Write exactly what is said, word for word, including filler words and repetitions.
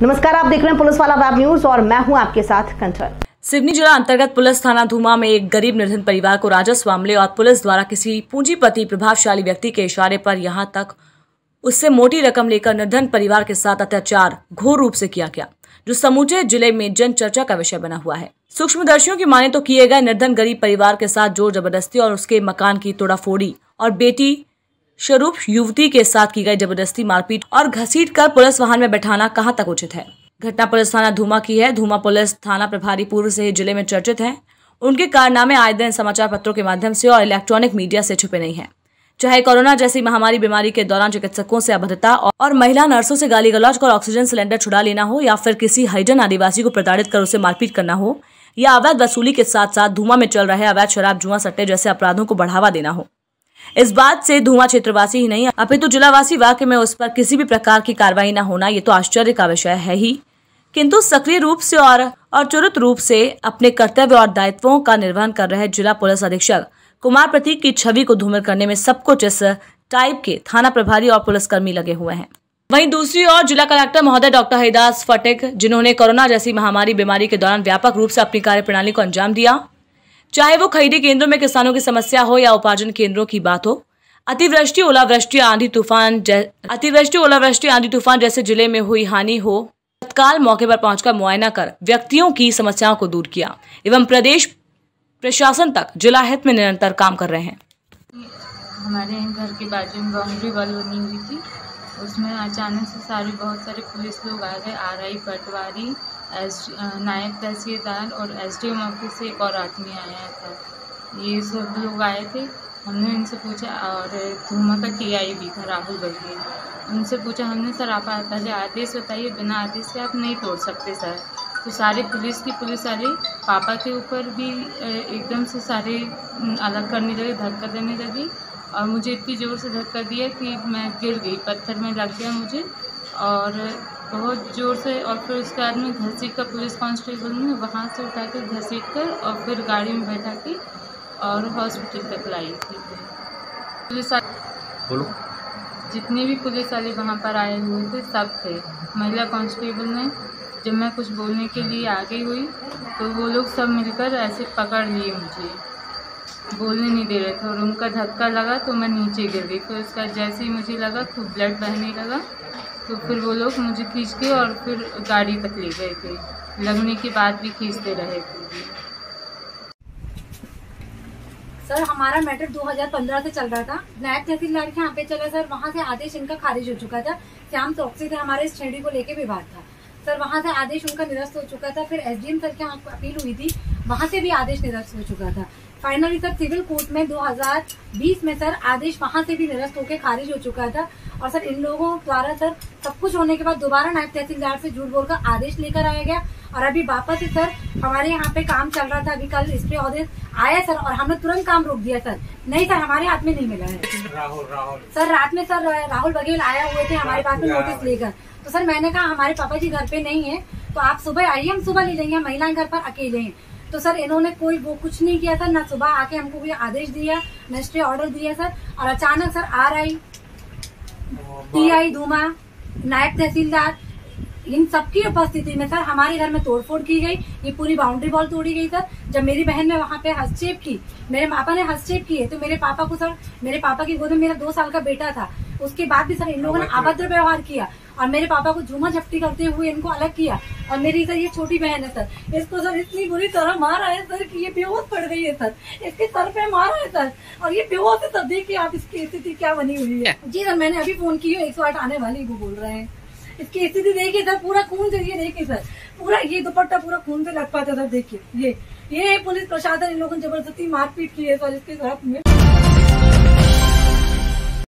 नमस्कार, आप देख रहे हैं पुलिस वाला वेब न्यूज और मैं हूं आपके साथ कंचन। सिवनी जिला अंतर्गत पुलिस थाना धूमा में एक गरीब निर्धन परिवार को राजस्व मामले और पुलिस द्वारा किसी पूंजीपति प्रभावशाली व्यक्ति के इशारे पर यहां तक उससे मोटी रकम लेकर निर्धन परिवार के साथ अत्याचार घोर रूप से किया गया, जो समूचे जिले में जन चर्चा का विषय बना हुआ है। सूक्ष्मदर्शियों की माने तो किए गए निर्धन गरीब परिवार के साथ जोर जबरदस्ती और उसके मकान की तोड़ाफोड़ी और बेटी स्वरूप युवती के साथ की गई जबरदस्ती मारपीट और घसीट कर पुलिस वाहन में बैठाना कहां तक उचित है। घटना पुलिस थाना धूमा की है। धूमा पुलिस थाना प्रभारी पूर्व से ही जिले में चर्चित हैं। उनके कारनामे आए दिन समाचार पत्रों के माध्यम से और इलेक्ट्रॉनिक मीडिया से छुपे नहीं हैं। चाहे कोरोना जैसी महामारी बीमारी के दौरान चिकित्सकों से अभद्रता और महिला नर्सों से गाली गलौज कर ऑक्सीजन सिलेंडर छुड़ा लेना हो, या फिर किसी हरिजन आदिवासी को प्रताड़ित कर उसे मारपीट करना हो, या अवैध वसूली के साथ साथ धूमा में चल रहे अवैध शराब जुआ सट्टे जैसे अपराधों को बढ़ावा देना हो, इस बात से धूमा क्षेत्रवासी ही नहीं अपितु जिलावासी वाक्य में उस पर किसी भी प्रकार की कार्रवाई न होना, ये तो आश्चर्य का विषय है ही, किंतु सक्रिय रूप से और अचूरत रूप से अपने कर्तव्य और दायित्वों का निर्वहन कर रहे जिला पुलिस अधीक्षक कुमार प्रतीक की छवि को धूमिल करने में सब कुछ इस टाइप के थाना प्रभारी और पुलिसकर्मी लगे हुए हैं। वहीं दूसरी ओर जिला कलेक्टर महोदय डॉक्टर हरिदास फटिक, जिन्होंने कोरोना जैसी महामारी बीमारी के दौरान व्यापक रूप से अपनी कार्यप्रणाली को अंजाम दिया, चाहे वो खरीदी केंद्रों में किसानों की समस्या हो या उपार्जन केंद्रों की बात हो, अतिवृष्टि ओलावृष्टि आंधी तूफान अतिवृष्टि ओलावृष्टि आंधी तूफान जैसे जिले में हुई हानि हो, तत्काल मौके पर पहुंचकर मुआयना कर व्यक्तियों की समस्याओं को दूर किया एवं प्रदेश प्रशासन तक जिला हित में निरंतर काम कर रहे हैं। हमारे घर के बाजू में बाउंड्री वॉल बनी हुई थी, उसमें अचानक से सारे बहुत सारे पुलिस लोग आ गए। आर आई पटवारी, एस नायब तहसीलदार और एस डी एम ऑफिस से एक और आदमी आया था। ये सब लोग आए थे। हमने इनसे पूछा, और धूमा का टी आई भी था राहुल बघेल, उनसे पूछा हमने, सर आप पहले आदेश बताइए, बिना आदेश के आप नहीं तोड़ सकते सर। तो सारे पुलिस की पुलिस वाले पापा के ऊपर भी एकदम से सारे अलग करने लगे, धक्का देने लगी, और मुझे इतनी ज़ोर से धक्का दिया कि मैं गिर गई, पत्थर में लग गया मुझे और बहुत ज़ोर से। और फिर उसके बाद में घसीट कर पुलिस कांस्टेबल ने वहाँ से उठा कर घसीट कर और फिर गाड़ी में बैठा के और हॉस्पिटल तक लाई थी। पुलिस बोलो, जितने भी पुलिस वाले वहाँ पर आए हुए थे सब थे। महिला कांस्टेबल ने, जब मैं कुछ बोलने के लिए आ गई हुई तो वो लोग सब मिलकर ऐसे पकड़ लिए, मुझे बोलने नहीं दे रहे थे, और उनका धक्का लगा तो मैं नीचे गिर गई। फिर उसका जैसे ही मुझे लगा खूब ब्लड बहने लगा, तो फिर वो लोग मुझे खींच के और फिर गाड़ी तक ले गए थे। लगने के बाद भी खींचते रहे थे। सर हमारा मैटर दो हज़ार पंद्रह से चल रहा था। नायब तहसीलदार के यहाँ पे चला सर, वहाँ से आदेश इनका खारिज हो चुका था। श्याम चौकसी से हमारे इस श्रेणी को लेके विवाद था सर, वहाँ से आदेश उनका निरस्त हो चुका था। फिर एसडीएम सर के यहाँ अपील हुई थी, वहाँ से भी आदेश निरस्त हो चुका था। फाइनली सर सिविल कोर्ट में दो हज़ार बीस में सर आदेश वहाँ से भी निरस्त होकर खारिज हो चुका था। और सर इन लोगों द्वारा सर सब कुछ होने के बाद दोबारा नायब तहसीलदार से झूठ बोलकर आदेश लेकर आया गया, और अभी वापस से सर हमारे यहाँ पे काम चल रहा था। अभी कल स्टे आदेश आया सर, और हमने तुरंत काम रोक दिया सर। नहीं सर, हमारे हाथ में नहीं मिला है। राहुल राहुल सर रात में सर राहुल बघेल आया हुए थे हमारे पास में नोटिस लेकर। तो सर मैंने कहा हमारे पापा जी घर पे नहीं है, तो आप सुबह आइए, हम सुबह ले लेंगे, महिलाएं घर पर अकेले हैं। तो सर इन्होंने कोई वो कुछ नहीं किया सर, ना सुबह आके हमको कोई आदेश दिया, न स्टे ऑर्डर दिया सर। और अचानक sir R I, T I Dhuma, नायब तहसीलदार, इन सबकी उपस्थिति में सर हमारे घर में तोड़फोड़ की गई। ये पूरी बाउंड्री वॉल तोड़ी गई सर। जब मेरी बहन ने वहाँ पे हस्तक्षेप की, मेरे पापा ने हस्तक्षेप किए, तो मेरे पापा को सर, मेरे पापा की गोद में मेरा दो साल का बेटा था, उसके बाद भी सर इन लोगों ने अभद्र व्यवहार किया और मेरे पापा को झूमा झपटी करते हुए इनको अलग किया। और मेरी सर ये छोटी बहन है सर, इसको सर इतनी बुरी तरह मारा है सर कि ये बेहोश पड़ गई है सर, इसके सर पे मारा है सर, और ये बेहोश है सर। देखिए आप इसकी स्थिति क्या बनी हुई है। जी सर मैंने अभी फोन की है, एक सौ आठ आने वाली वो बोल रहे हैं। इसकी स्थिति देखिए सर, पूरा खून से, ये देखिए सर, पूरा ये दुपट्टा पूरा खून से लग पाता सर। देखिए ये ये पुलिस प्रशासन इन लोगों ने जबरदस्ती मारपीट की है सर इसके साथ में।